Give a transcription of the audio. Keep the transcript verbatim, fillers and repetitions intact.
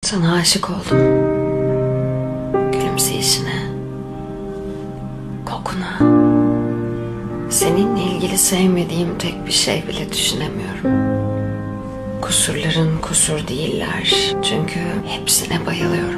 Sana aşık oldum. Gülümseyişine, kokuna. Seninle ilgili sevmediğim tek bir şey bile düşünemiyorum. Kusurların kusur değiller. Çünkü hepsine bayılıyorum.